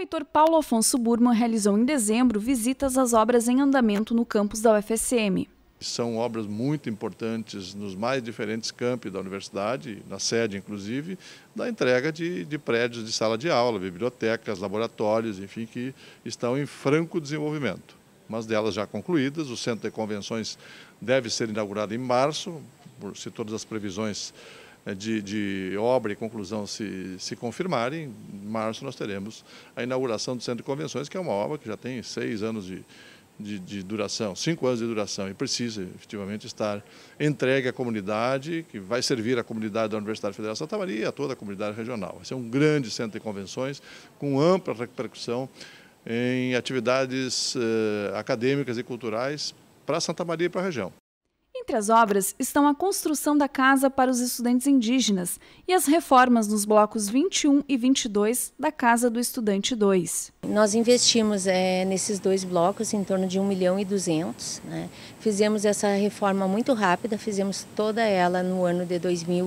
reitor Paulo Afonso Burman realizou em dezembro visitas às obras em andamento no campus da UFSM. São obras muito importantes nos mais diferentes campi da universidade, na sede inclusive, da entrega de prédios de sala de aula, bibliotecas, laboratórios, enfim, que estão em franco desenvolvimento. Umas delas já concluídas, o Centro de Convenções deve ser inaugurado em março, se todas as previsões de obra e conclusão se confirmarem. Em março nós teremos a inauguração do Centro de Convenções, que é uma obra que já tem 6 anos de duração, 5 anos de duração, e precisa efetivamente estar entregue à comunidade, que vai servir à comunidade da Universidade Federal de Santa Maria e a toda a comunidade regional. Vai ser um grande centro de convenções com ampla repercussão em atividades acadêmicas e culturais para Santa Maria e para a região. Entre as obras estão a construção da casa para os estudantes indígenas e as reformas nos blocos 21 e 22 da Casa do Estudante 2. Nós investimos nesses 2 blocos em torno de 1.200.000, né? Fizemos essa reforma muito rápida, fizemos toda ela no ano de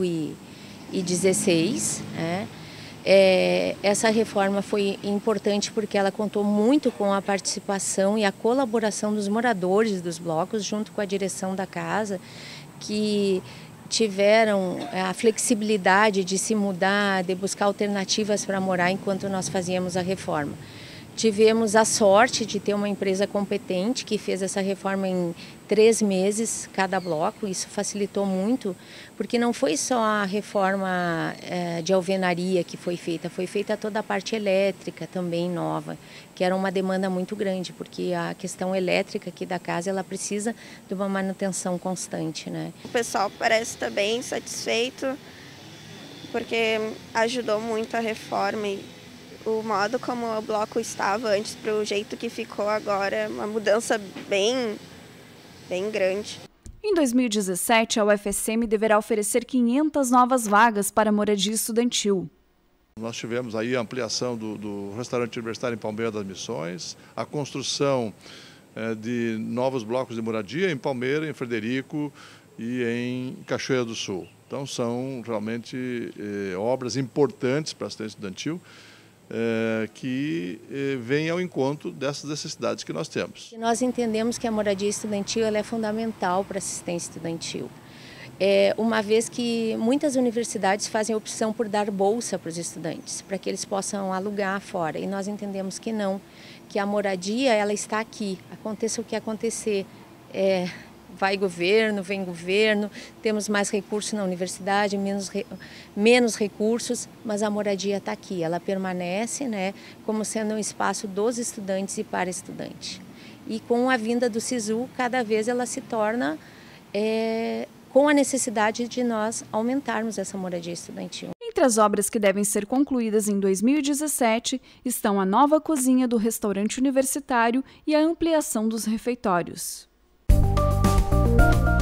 2016, né? Essa reforma foi importante porque ela contou muito com a participação e a colaboração dos moradores dos blocos, junto com a direção da casa, que tiveram a flexibilidade de se mudar, de buscar alternativas para morar enquanto nós fazíamos a reforma. Tivemos a sorte de ter uma empresa competente que fez essa reforma em 3 meses cada bloco. Isso facilitou muito, porque não foi só a reforma de alvenaria que foi feita toda a parte elétrica também nova, que era uma demanda muito grande, porque a questão elétrica aqui da casa ela precisa de uma manutenção constante, né? O pessoal parece estar bem satisfeito, porque ajudou muito a reforma e o modo como o bloco estava antes para o jeito que ficou agora é uma mudança bem grande. Em 2017, a UFSM deverá oferecer 500 novas vagas para moradia estudantil. Nós tivemos aí a ampliação do restaurante universitário em Palmeira das Missões, a construção de novos blocos de moradia em Palmeira, em Frederico e em Cachoeira do Sul. Então são realmente obras importantes para a assistência estudantil, que vem ao encontro dessas necessidades que nós temos. Nós entendemos que a moradia estudantil ela é fundamental para a assistência estudantil, uma vez que muitas universidades fazem a opção por dar bolsa para os estudantes, para que eles possam alugar fora, e nós entendemos que não, que a moradia ela está aqui, aconteça o que acontecer. Vai governo, vem governo, temos mais recursos na universidade, menos recursos, mas a moradia está aqui, ela permanece, né, como sendo um espaço dos estudantes e para estudantes. E com a vinda do SISU, cada vez ela se torna com a necessidade de nós aumentarmos essa moradia estudantil. Entre as obras que devem ser concluídas em 2017 estão a nova cozinha do restaurante universitário e a ampliação dos refeitórios.